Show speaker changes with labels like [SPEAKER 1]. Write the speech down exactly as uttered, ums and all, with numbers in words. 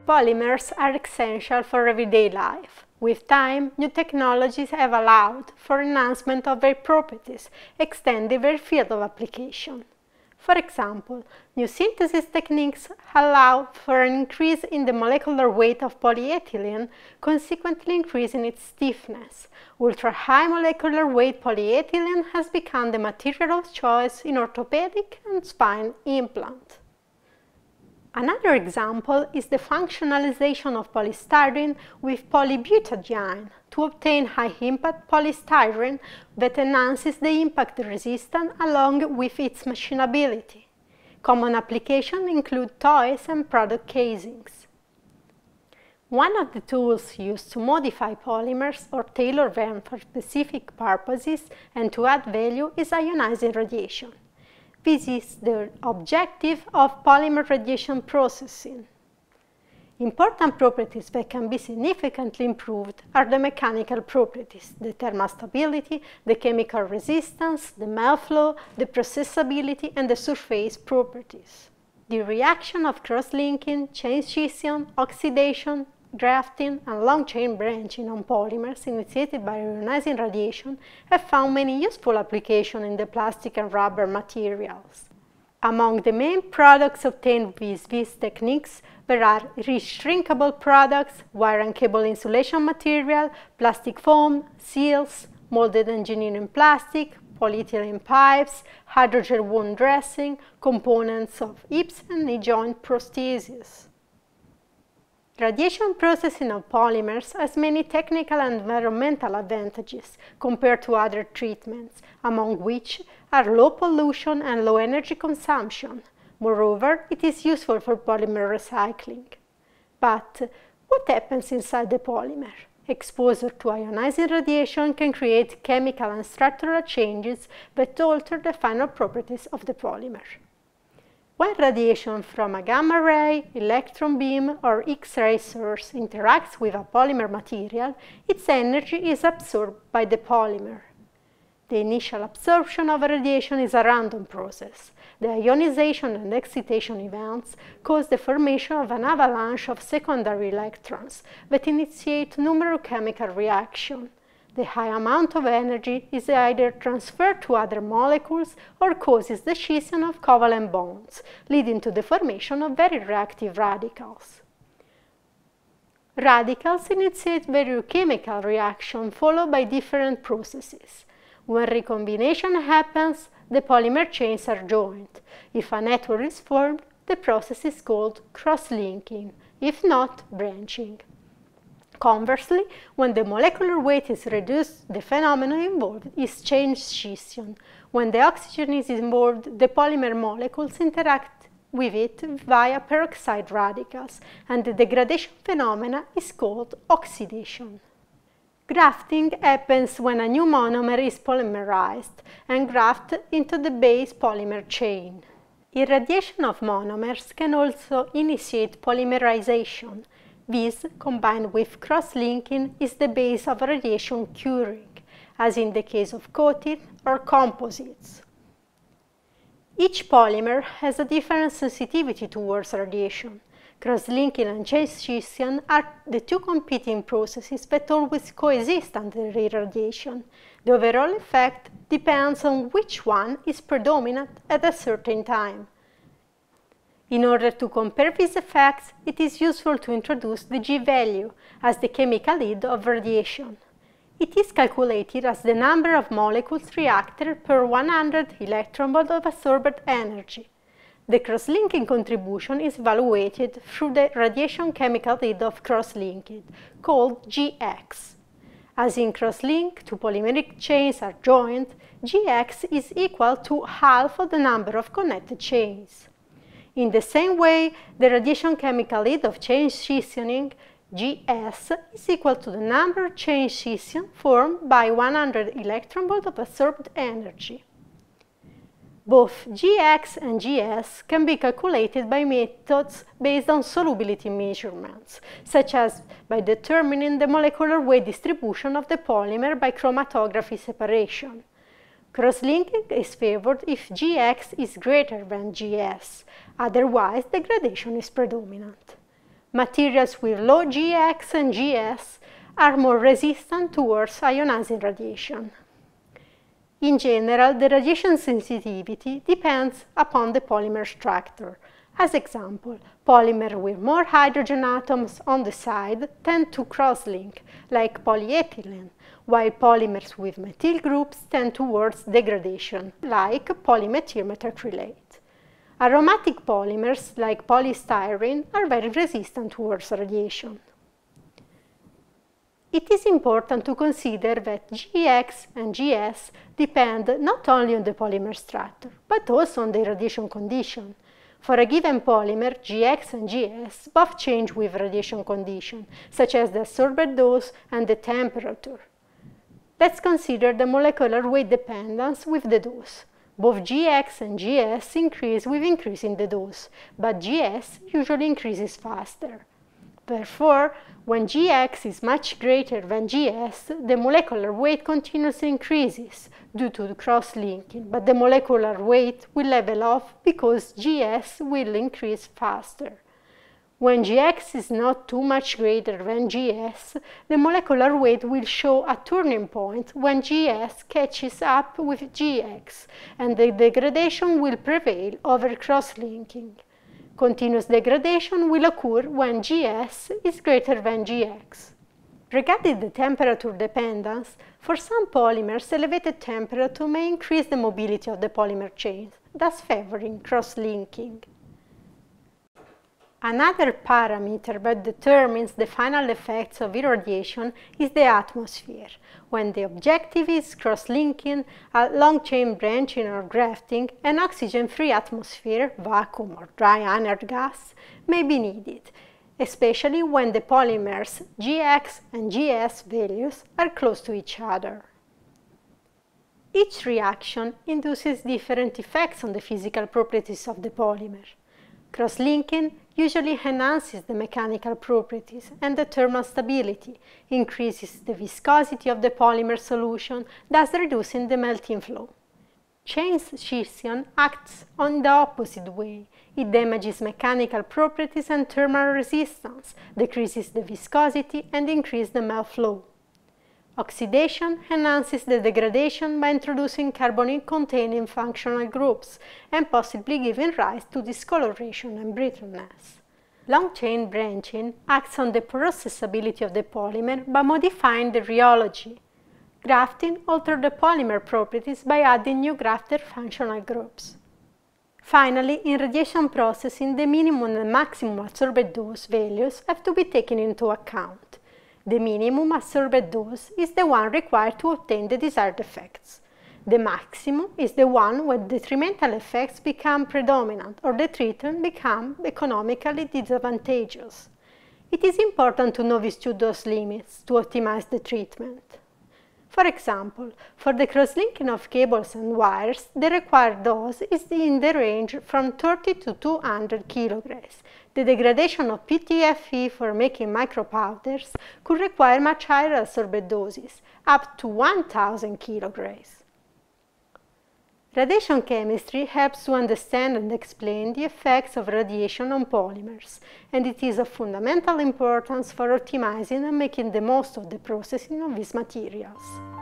[SPEAKER 1] polymers are essential for everyday life. With time, new technologies have allowed for enhancement of their properties, extending their field of application. For example, new synthesis techniques allow for an increase in the molecular weight of polyethylene, consequently increasing its stiffness. Ultra-high molecular weight polyethylene has become the material of choice in orthopedic and spine implants. Another example is the functionalization of polystyrene with polybutadiene to obtain high-impact polystyrene that enhances the impact resistance along with its machinability. Common applications include toys and product casings. One of the tools used to modify polymers or tailor them for specific purposes and to add value is ionizing radiation. This is the objective of polymer radiation processing. Important properties that can be significantly improved are the mechanical properties, the thermal stability, the chemical resistance, the melt flow, the processability, and the surface properties. The reaction of cross-linking, chain scission, oxidation, grafting, and long-chain branching on polymers initiated by ionizing radiation have found many useful applications in the plastic and rubber materials. Among the main products obtained with these techniques, there are reshrinkable products, wire and cable insulation material, plastic foam, seals, molded engineering plastic, polyethylene pipes, hydrogel wound dressing, components of hips and knee joint prostheses. Radiation processing of polymers has many technical and environmental advantages compared to other treatments, among which are low pollution and low energy consumption. Moreover, it is useful for polymer recycling. But what happens inside the polymer? Exposure to ionizing radiation can create chemical and structural changes that alter the final properties of the polymer. When radiation from a gamma ray, electron beam, or X-ray source interacts with a polymer material, its energy is absorbed by the polymer. The initial absorption of radiation is a random process. The ionization and excitation events cause the formation of an avalanche of secondary electrons that initiate numerous chemical reactions. The high amount of energy is either transferred to other molecules or causes the scission of covalent bonds, leading to the formation of very reactive radicals. Radicals initiate various chemical reactions followed by different processes. When recombination happens, the polymer chains are joined. If a network is formed, the process is called cross-linking, if not branching. Conversely, when the molecular weight is reduced, the phenomenon involved is chain scission. When the oxygen is involved, the polymer molecules interact with it via peroxide radicals, and the degradation phenomena is called oxidation. Grafting happens when a new monomer is polymerized and grafted into the base polymer chain. Irradiation of monomers can also initiate polymerization. This, combined with cross-linking, is the base of radiation curing, as in the case of coating or composites. Each polymer has a different sensitivity towards radiation. Cross-linking and chain scission are the two competing processes that always coexist under irradiation. The overall effect depends on which one is predominant at a certain time. In order to compare these effects, it is useful to introduce the G value as the chemical heat of radiation. It is calculated as the number of molecules reacted per one hundred electron volt of absorbed energy. The cross-linking contribution is evaluated through the radiation chemical heat of cross-linking, called G X. As in cross-link, two polymeric chains are joined, G X is equal to half of the number of connected chains. In the same way, the radiation chemical heat of chain scissioning, G S, is equal to the number of chain scission formed by one hundred electron volt of absorbed energy. Both G X and G S can be calculated by methods based on solubility measurements, such as by determining the molecular weight distribution of the polymer by chromatography separation. Cross-linking is favored if G X is greater than G S, otherwise degradation is predominant. materials with low G X and G S are more resistant towards ionizing radiation. In general, the radiation sensitivity depends upon the polymer structure. As example, polymers with more hydrogen atoms on the side tend to cross-link, like polyethylene, while polymers with methyl groups tend towards degradation, like polymethyl methacrylate. Aromatic polymers, like polystyrene, are very resistant towards radiation. It is important to consider that G X and G S depend not only on the polymer structure, but also on the radiation condition. For a given polymer, G X and G S both change with radiation condition, such as the absorbed dose and the temperature. Let's consider the molecular weight dependence with the dose. Both G X and G S increase with increasing the dose, but G S usually increases faster. Therefore, when G X is much greater than G S, the molecular weight continuously increases due to cross-linking, but the molecular weight will level off because G S will increase faster. When G X is not too much greater than G S, the molecular weight will show a turning point when G S catches up with G X, and the degradation will prevail over cross-linking. Continuous degradation will occur when G S is greater than G X. Regarding the temperature dependence, for some polymers, elevated temperature may increase the mobility of the polymer chains, thus favoring cross-linking. Another parameter that determines the final effects of irradiation is the atmosphere. When the objective is cross-linking, a long-chain branching or grafting, an oxygen-free atmosphere, vacuum or dry inert gas, may be needed, especially when the polymers G X and G S values are close to each other. Each reaction induces different effects on the physical properties of the polymer. Cross-linking usually enhances the mechanical properties and the thermal stability, increases the viscosity of the polymer solution, thus reducing the melting flow. Chain scission acts on the opposite way. It damages mechanical properties and thermal resistance, decreases the viscosity, and increases the melt flow. Oxidation enhances the degradation by introducing carbonate-containing functional groups and possibly giving rise to discoloration and brittleness. Long-chain branching acts on the processability of the polymer by modifying the rheology. Grafting alters the polymer properties by adding new grafted functional groups. Finally, in radiation processing, the minimum and maximum absorbed dose values have to be taken into account. The minimum absorbed dose is the one required to obtain the desired effects. The maximum is the one when detrimental effects become predominant or the treatment becomes economically disadvantageous. It is important to know these two dose limits to optimize the treatment. For example, for the cross-linking of cables and wires, the required dose is in the range from thirty to two hundred kilograms. The degradation of P T F E for making micropowders could require much higher absorbed doses, up to one thousand kilograms. Radiation chemistry helps to understand and explain the effects of radiation on polymers, and it is of fundamental importance for optimizing and making the most of the processing of these materials.